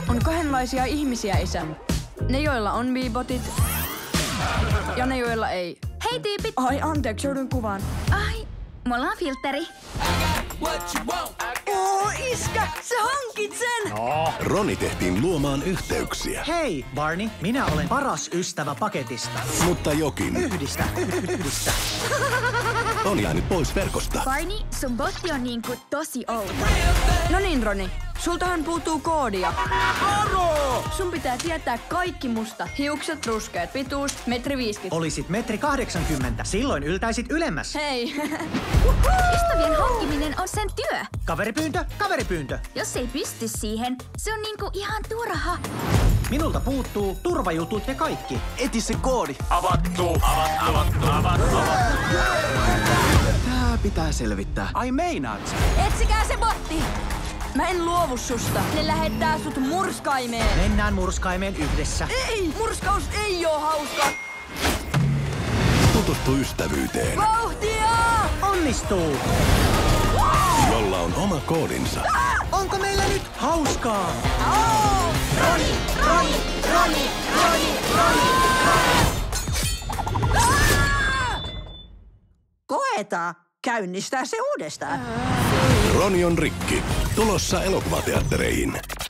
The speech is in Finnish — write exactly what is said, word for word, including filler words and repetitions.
On kahdenlaisia ihmisiä, isä. Ne, joilla on Bebotit ja ne, joilla ei. Hei tyypit! Ai, anteeksi, joudun kuvaan. Ai, mulla on filtteri. Oo, iskä, sä hankit sen! No. Roni tehtiin luomaan yhteyksiä. Hei, Barney, minä olen paras ystävä paketista. Mutta jokin Yhdistä, yhdistä. on jäänyt pois verkosta. Barney, sun botti on niinku tosi outo. No niin, Roni. Sultahan puuttuu koodia. Aro! Sun pitää tietää kaikki musta. Hiukset, ruskeat, pituus, metri viisikymmentä. Olisit metri kahdeksankymmentä. Silloin yltäisit ylemmäs. Hei. Ystävien hankkiminen on sen työ. Kaveripyyntö, kaveripyyntö. Jos ei pysty siihen, se on niinku ihan turha. Minulta puuttuu turvajutut ja kaikki. Eti se koodi. Avattu, avattu, avattu, avattu, avattu. Tää pitää selvittää. Ai meinaat sä? Etsikää se botti! Mä en luovu susta. Ne lähettää sut murskaimeen. Mennään murskaimeen yhdessä. Ei! Murskaus ei oo hauska! Tutustu ystävyyteen, Vauhtia! Onnistuu! jolla on oma koodinsa. Onko meillä nyt hauskaa? Roni, Roni, Roni, Roni, Roni. Koetaan. Käynnistää se uudestaan. Roni on rikki. Tulossa elokuvateattereihin.